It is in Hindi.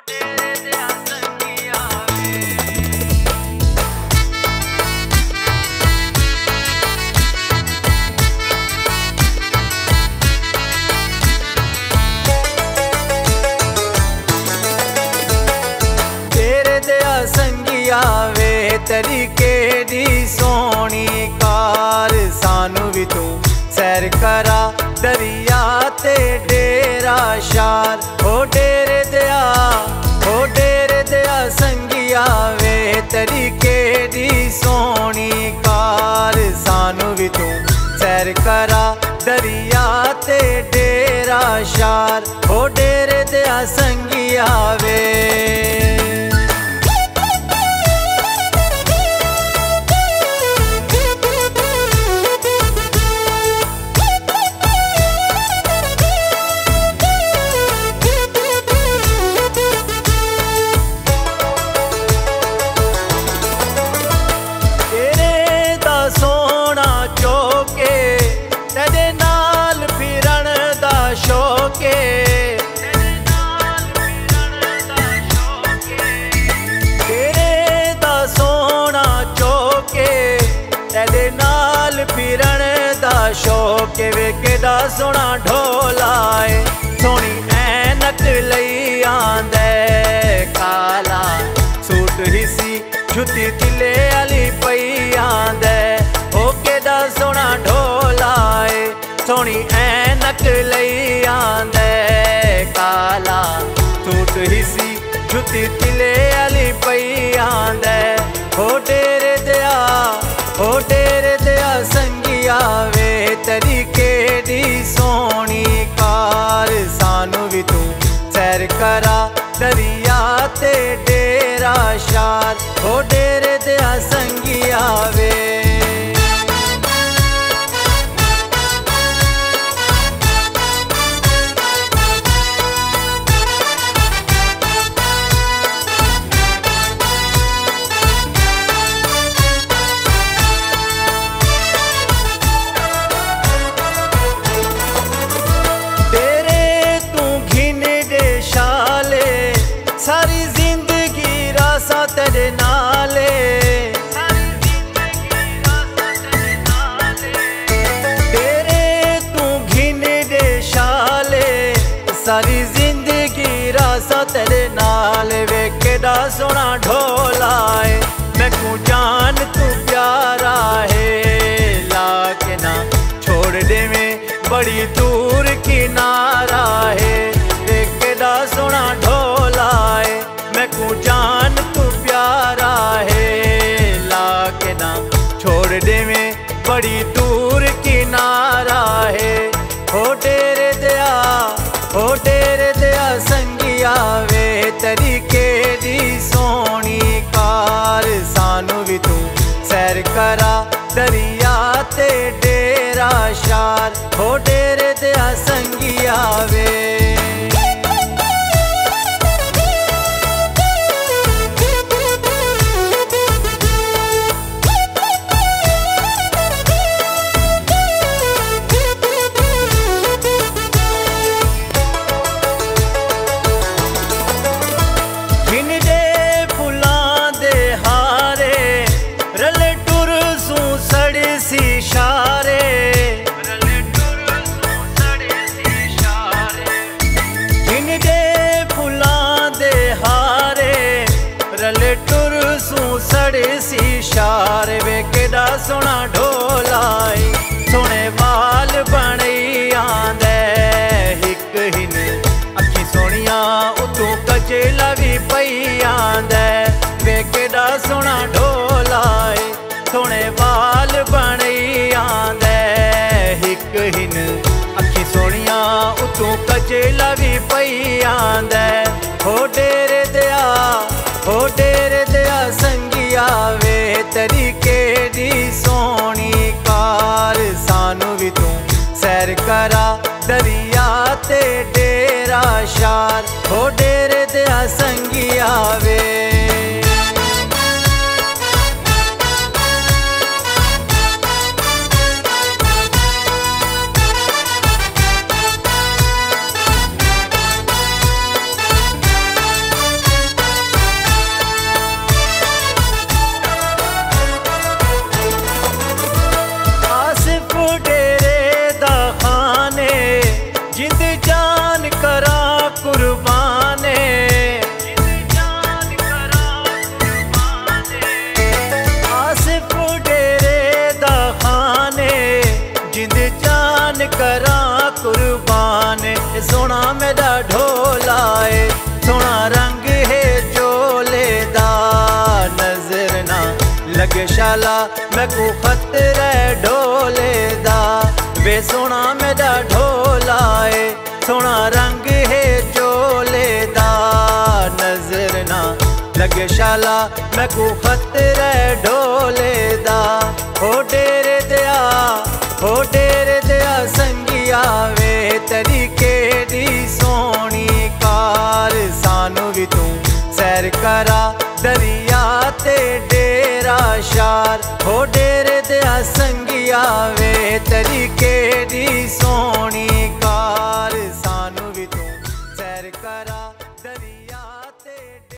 वे तरीके दी सोनी कार सानू भी तू सैर करा दरिया ते डेरा शार हो डेरे दया संगिया वे तरीके दी सोनी कार सानू भी तू सैर करा दरिया ते डेरा शार हो डेरे दया संगिया वे। फिरण दा शौक वे केदा सोना ढोलाए सोनी ऐनक लई आंदे काला सूट हिसी जुती तिले आली पई आंदे ओ केदा सोना ढोलाए सोनी ऐनक लई आंदे काला सूट हिसी जुती तिले आली पई आंदे ओ डेरे दया संगिया वे तरीके दी सोनी कार सानू भी तू सैर करा दरिया ते डेरा शार ओ डेरे दया संगिया वे। सारी जिंदगी रासा तेरे नाले तेरे तू घिन दे शाले सारी जिंदगी रासा तेरे नाले वे केदा सोना ढोलाए मैं को जान तू प्यारा है लाके ना छोड़ दे में बड़ी दूर किनारा है वे केदा सोना ढोलाए मैं को जान तू प्यारा है लाके ना छोड़ दे में बड़ी दूर किनारा है हो डेरे दया संगिया वे तरीके दी सोनी कार सानू भी तू सैर करा दरिया ते डेरा शार हो डेरे दया संगिया वे। शार वे केदा सोना ढोलाई सोने वाल बनी आंदे हिक हिन अखी सोनिया उतों कचेला भी पई आंदे वे केदा सोना ढोलाई सोने वाल बनी आंदे हिक हिन अखी सोनिया उतों कचेला भी पई आंदे हो डेरे दया संगिया वे तरीके दी सोनी कार सानू भी तू सैर करा दरिया ते डेरा शार हो डेरे दया संगिया वे। शाला मैं को खतरे ढोले दा वे सोना मेरा ढोला है सोना रंग है चोले दा नजर ना लगे शाला मैं को खतरे ढोले दा हो डेरे दया संगिया वे तेरी केड़ी सोनी कार सानू भी तू सैर करा दरिया ते डेरा शार हो डेरे दया संगिया वे तेरी के